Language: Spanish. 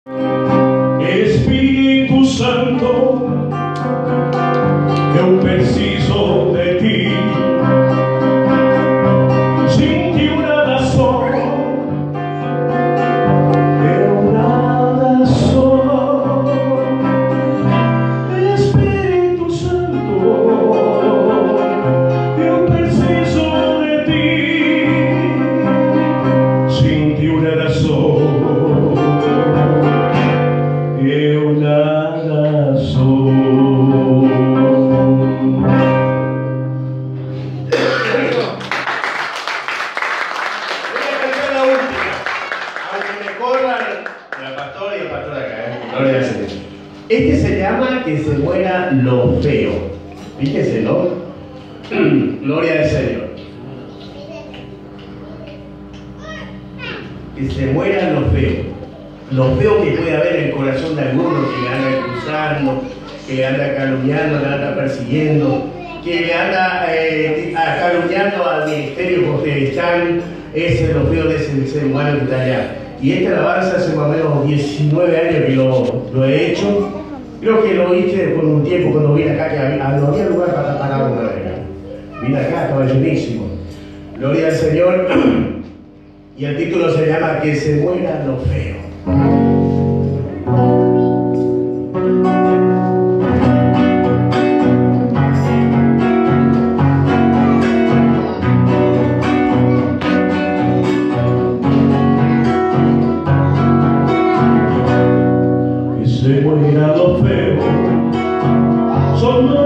Espírito Santo, eu preciso de ti. Sin ti nada soy, eu nada soy. Espírito Santo, eu preciso de ti. Sin ti nada soy, eu nada soy. Este se llama Que se muera lo feo. Fíjense, ¿no? Gloria al Señor. Que se muera lo feo. Lo feo que puede haber en el corazón de algunos que le anda cruzando, que le anda calumniando, le anda persiguiendo, que le anda calumniando al ministerio postelestán. Ese es lo feo de ese ser humano que está allá. Y esta alabanza hace más o menos 19 años que lo he hecho. Creo que lo hice por un tiempo cuando vine acá, que no había lugar para parar una vez. Vine acá, estaba llenísimo. Gloria al Señor. Y el título se llama Que se muera lo feo. Que se muera lo feo, son